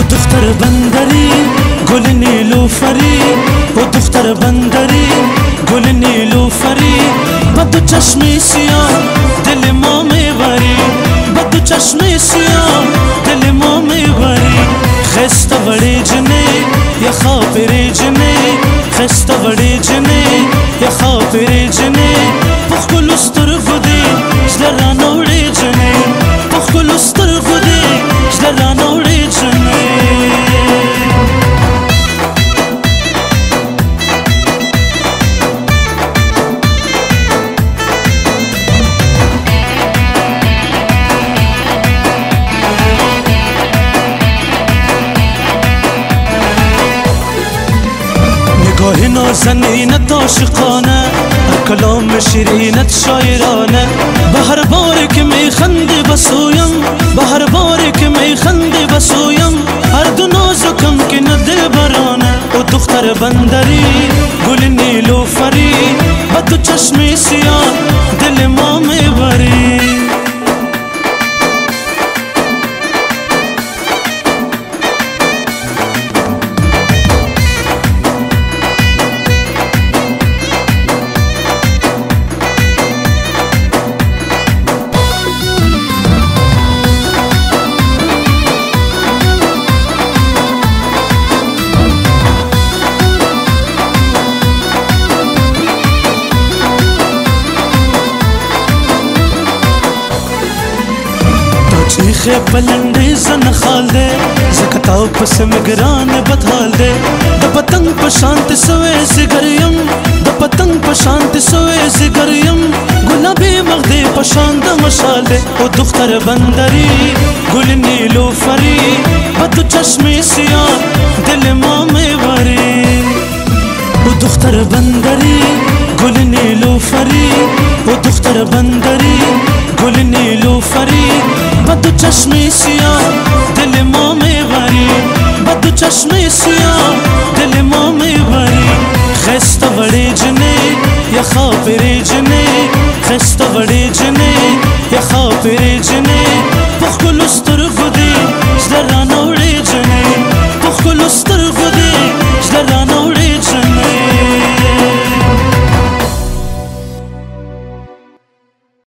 دختر بندری گل نیلوفری، او دختر بندری گل نیلوفری، با دو چشم سیاه دل ما میبری، با دو چشم سیاه دل ما میبری. خسته وڑی جنه یا خاپری جنه، خسته وڑی جنه یا خاپری جنه، پخکل سترگو دی زلرانه وڑی جنه، پخکل سترگو دی زلرانه وڑی جنه. نگاه نازنینت عاشقانه، هر کلام شیرینت شاعرانه، به هر باری که میخندی بسویم، به هر باری که میخندی بسویم، هر دو نازکم که دل برانه. او دختر بندری گل نیلوفری، با دو چشم سیاه دل ما میبری. چیخ بلندی زن خال دے، زکتاو پس مگران بدحال دے، دا پتنگ پشانت سوے زگریم، دا پتنگ پشانت سوے زگریم، گلابی مغدی پشاند مشال دے. او دختر بندری گل نیلوفری، با دو چشم سیاه دل ما میبری. او دختر بندری گل نیلوفری، او دختر بندری گل نیلوفری، با دو چشم سیاه دل ما میبری، با دو چشم سیاه دل ما میبری. خسته وڑی جنه یا خاپری جنه، خسته وڑی جنه